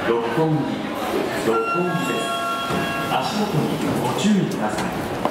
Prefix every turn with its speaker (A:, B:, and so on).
A: 六本木です。足元にご注意ください。